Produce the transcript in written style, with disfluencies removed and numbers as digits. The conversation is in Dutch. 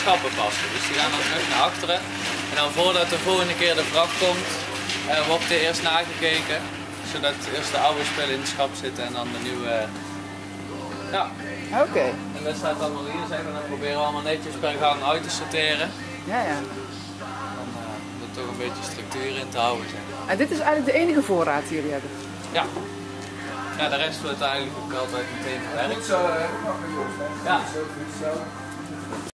schappen passen. Dus die gaan dan terug naar achteren. En dan voordat de volgende keer de vracht komt, wordt er eerst nagekeken. Zodat eerst de oude spullen in het schap zitten en dan de nieuwe. Ja. Oké. En dat staat allemaal hier, zeg maar. Dan proberen we allemaal netjes per gang uit te sorteren. Ja, ja. Om er toch een beetje structuur in te houden. Zeg. En dit is eigenlijk de enige voorraad die jullie hebben? Ja. Ja, de rest wordt eigenlijk ook altijd meteen verwerkt. Zo, ja. Zo.